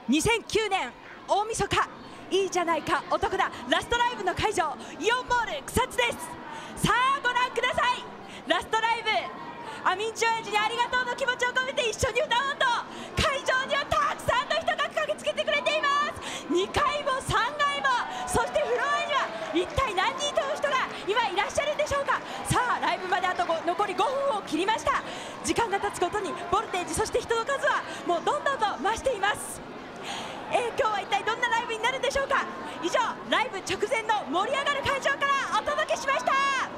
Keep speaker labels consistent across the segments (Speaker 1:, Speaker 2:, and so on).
Speaker 1: 2009年大晦日、いいじゃないか男だラストライブの会場、イオンモール草津です。さあご覧ください、ラストライブ、アミンチ親父にありがとうの気持ちを込めて一緒に歌おうと会場にはたくさんの人が駆けつけてくれています。2階も3階も、そしてフロアには一体何人という人が今いらっしゃるんでしょうか。さあライブまであと残り5分を切りました。時間が経つごとにボルテージ、そして人の数はもうどんどんと増しています。今日は一体どんなライブになるんでしょうか。以上、ライブ直前の盛り上がる会場からお届けしました。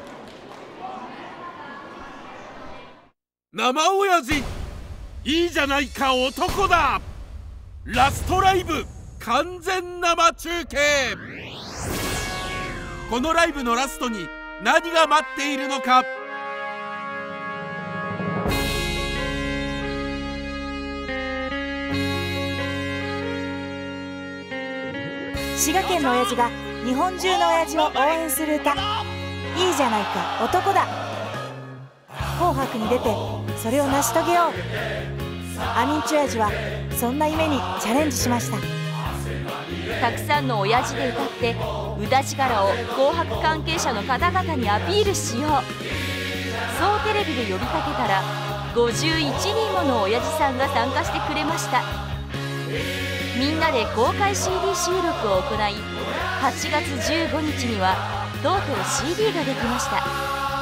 Speaker 2: 生親父、いいじゃないか男だ、ラストライブ完全生中継。このライブのラストに何が待っているのか。
Speaker 3: 滋賀県の親父が日本中の親父を応援する歌、いいじゃないか男だ。紅白に出てそれを成し遂げよう。アミンチ親父はそんな夢にチャレンジしました。
Speaker 4: たくさんの親父で歌って歌力を紅白関係者の方々にアピールしよう、そうテレビで呼びかけたら51人もの親父さんが参加してくれました。みんなで公開 CD 収録を行い、8月15日にはとうとう CD ができました。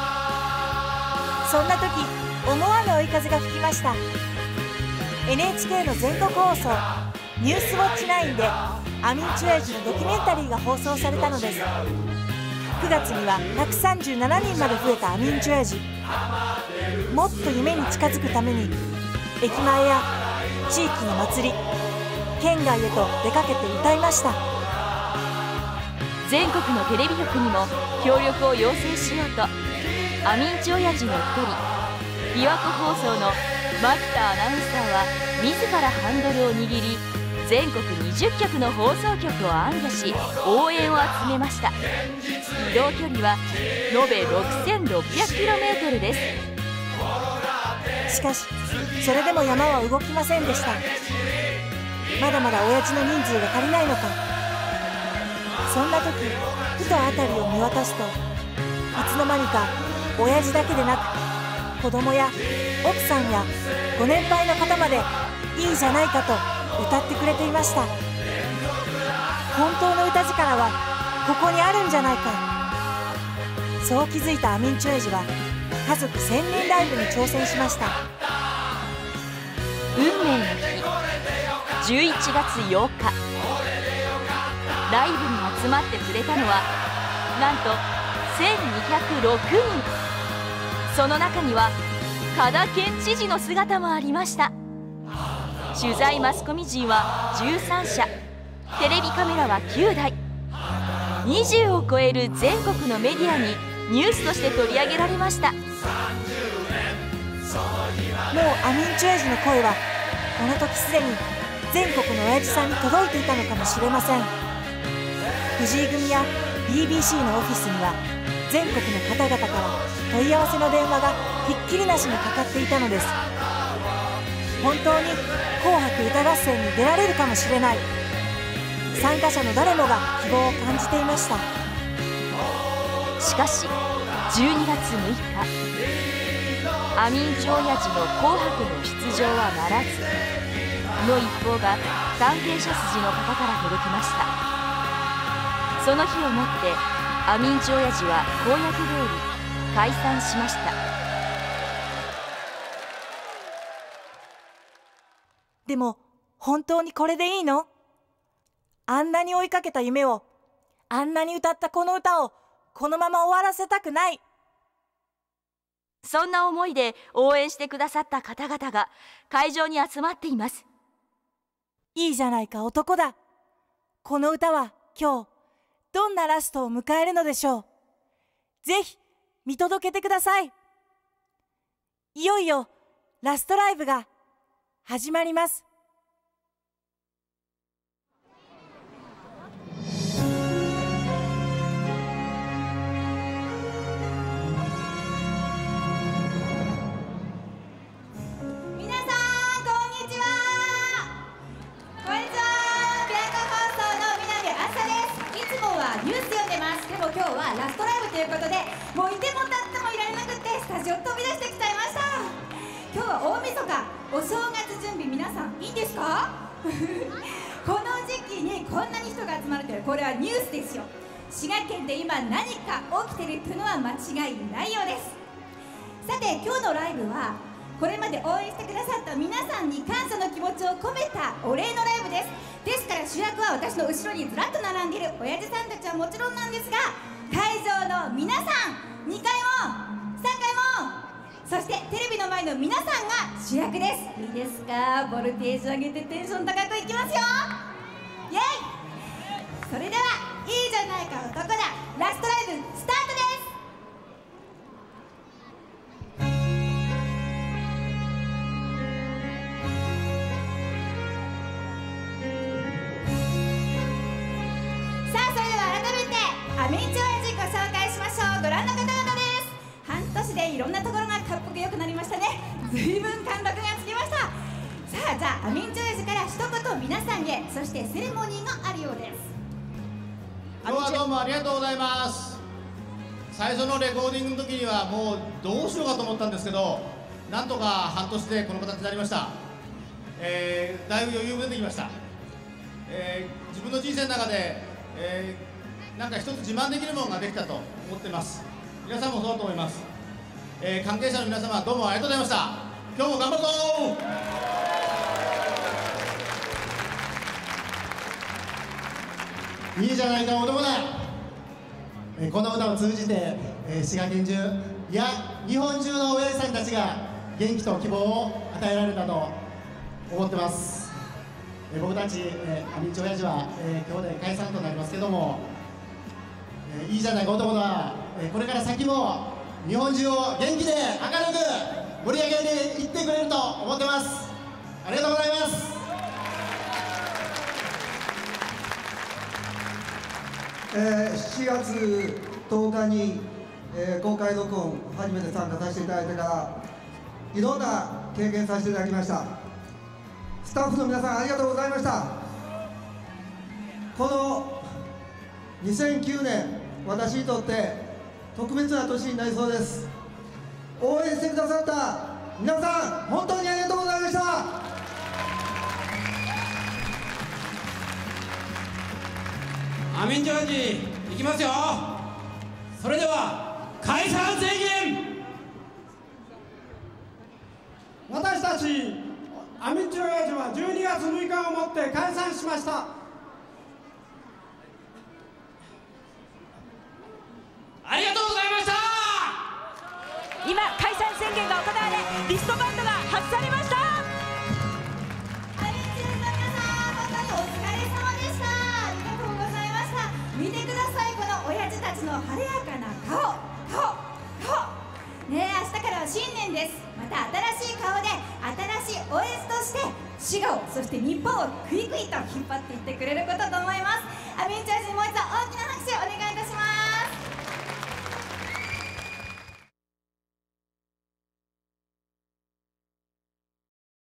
Speaker 3: そんな時思わぬ追い風が吹きました。 NHK の全国放送「ニュースウォッチ9」でアミンチ親父のドキュメンタリーが放送されたのです。9月には137人まで増えたアミンチ親父。もっと夢に近づくために駅前や地域の祭り、県外へと出かけて歌いました。
Speaker 4: 全国のテレビ局にも協力を要請しようと、アミンチ親父の一人、琵琶湖放送の牧田アナウンサーは自らハンドルを握り、全国20局の放送局を行脚し応援を集めました。移動距離は延べ 6600km です。
Speaker 3: しかしそれでも山は動きませんでした。まだまだ親父の人数が足りないのか。そんな時ふと辺りを見渡すと、いつの間にか親父だけでなく子供や奥さんやご年配の方までいいじゃないかと歌ってくれていました。本当の歌力はここにあるんじゃないか、そう気づいたアミンチ親父は家族1000人ライブに挑戦しました。
Speaker 4: 運命の日11月8日、ライブに集まってくれたのはなんと1206人。その中には加田県知事の姿もありました。取材マスコミ陣は13社、テレビカメラは9台、20を超える全国のメディアにニュースとして取り上げられました。もう
Speaker 3: アミンチ親父の声はこの時すでに全国の親父さんに届いていたのかもしれません。藤井組や BBC のオフィスには全国の方々から問い合わせの電話がひっきりなしにかかっていたのです。本当に紅白歌合戦に出られるかもしれない、参加者の誰もが希望を感じていました。
Speaker 4: しかし12月6日、アミンチ親父の紅白の出場はならずの一報が関係者筋の方から届きました。その日をもってアミンチ親父は公約通り解散しました。
Speaker 3: でも本当にこれでいいの？あんなに追いかけた夢を、あんなに歌ったこの歌をこのまま終わらせたくない。
Speaker 4: そんな思いで応援してくださった方々が会場に集まっています。
Speaker 3: いいじゃないか男だ。この歌は今日どんなラストを迎えるのでしょう。ぜひ見届けてください。いよいよラストライブが始まります。
Speaker 1: 皆さんこんにちは。こんにちは。
Speaker 5: かお正月準備皆さんいいんですかこの時期にこんなに人が集まるというこれはニュースですよ。滋賀県で今何か起きてるというのは間違いないようです。さて今日のライブはこれまで応援してくださった皆さんに感謝の気持ちを込めたお礼のライブです。ですから主役は私の後ろにずらっと並んでいる親父さんたちはもちろんなんですが、会場の皆さん、2階も3階も、そしてテレビの前の皆さんが主役です。いいですか、ボルテージ上げてテンション高くいきますよ。イエイ。それではいいじゃないか男だラストライブスタートです。さあそれでは改めてアミンチ親父ご紹介しましょう。ご覧の方々です。半年でいろんなところがかっこよくなりましたね。随分貫禄がつきました。さあじゃあアミンチ親父から一言皆さんへ、そしてセレモニーがあるようです。
Speaker 6: 今日はどうもありがとうございます。最初のレコーディングの時にはもうどうしようかと思ったんですけど、なんとか半年でこの形になりました。だいぶ余裕も出てきました。自分の人生の中で、なんか一つ自慢できるものができたと思ってます。皆さんもそうだと思います。関係者の皆様どうもありがとうございました。今日も頑張るぞー。いいじゃないか男だ。この歌を通じて、滋賀県中、いや日本中の親父さんたちが元気と希望を与えられたと思ってます。僕たち、アミンチ親父は、今日で解散となりますけども、いいじゃないか男だ。これから先も日本中を元気で明るく盛り上げていってくれると思ってます。ありがとうございます。
Speaker 7: 7月10日に、公開録音初めて参加させていただいてからいろんな経験させていただきました。スタッフの皆さんありがとうございました。この2009年私にとって特別な年になりそうです。応援してくださった皆さん本当にありがとうございました。
Speaker 8: アミンチ親父いきますよ。それでは解散宣言。
Speaker 7: 私たちアミンチ親父は12月6日をもって解散しました。
Speaker 8: ありがとうございました。
Speaker 1: 今解散宣言が行われリストバンドが外されました。
Speaker 5: アミンチの皆さん本当にお疲れ様でした。ありがとうございました。見てください、この親父たちの晴れやかな顔ねえ、明日からは新年です。また新しい顔で新しい OS として滋賀をそして日本をクイクイと引っ張っていってくれることと思います。アミンチ親父もう一度